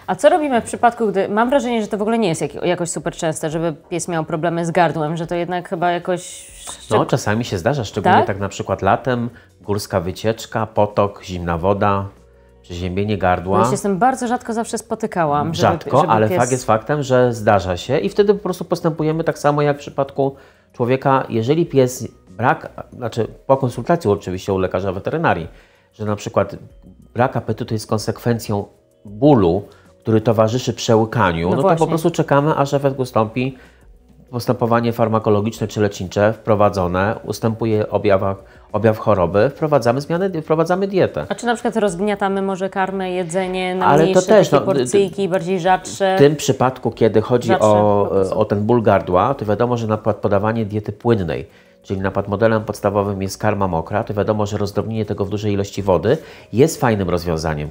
A co robimy w przypadku, gdy mam wrażenie, że to w ogóle nie jest jakoś super częste, żeby pies miał problemy z gardłem, że to jednak chyba jakoś... No, czasami się zdarza, szczególnie Tak? tak na przykład latem, górska wycieczka, potok, zimna woda, przeziębienie gardła. Ja się z tym bardzo rzadko zawsze spotykałam. Rzadko, żeby ale pies... fakt jest faktem, że zdarza się i wtedy po prostu postępujemy tak samo jak w przypadku człowieka, jeżeli pies znaczy po konsultacji oczywiście u lekarza weterynarii, że na przykład brak apetytu jest konsekwencją bólu, który towarzyszy przełykaniu, no to właśnie. po prostu czekamy, aż efekt ustąpi. Postępowanie farmakologiczne czy lecznicze wprowadzone, ustępuje objaw choroby, wprowadzamy dietę. A czy na przykład rozgniatamy może karmę, jedzenie na Ale to mniejsze też, takie porcyjki, bardziej rzadsze? W tym przypadku, kiedy chodzi Rzadsze po prostu. o ten ból gardła, to wiadomo, że na przykład podawanie diety płynnej, czyli na przykład modelem podstawowym jest karma mokra, to wiadomo, że rozdrobnienie tego w dużej ilości wody jest fajnym rozwiązaniem.